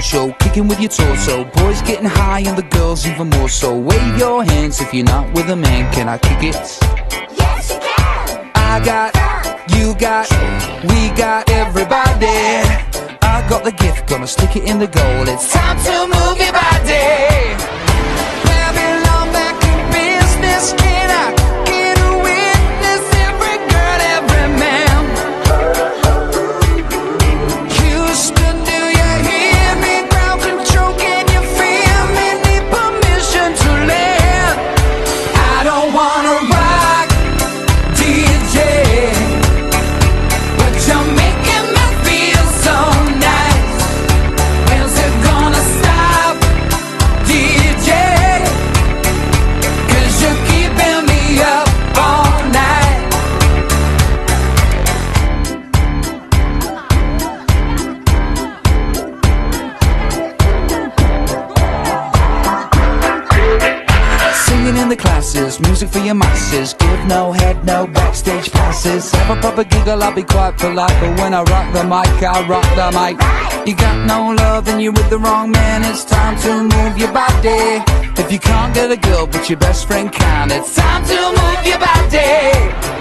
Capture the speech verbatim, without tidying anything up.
show, kicking with your torso. Boys getting high and the girls even more so. Wave your hands if you're not with a man. Can I kick it? Yes, you can. I got, you got, we got everybody. I got the gift, gonna stick it in the goal. It's time to move your body. Babylon back in business. Can I get a witness? Every girl, every man. Houston, do you hear me? Ground control, can you feel me? Need permission to land. I don't wanna rock, D J, but you're making me feel so nice. When's it gonna stop, D J? Cause you're keeping me up all night. Singing in the classes, music for your masses. Give no head, no backstage passes. Have a proper giggle, I'll be quite polite, but when I rock the mic, I rock the mic. You got no love and you're with the wrong man. It's time to move your body. If you can't get a girl but your best friend can, it's time to move your body.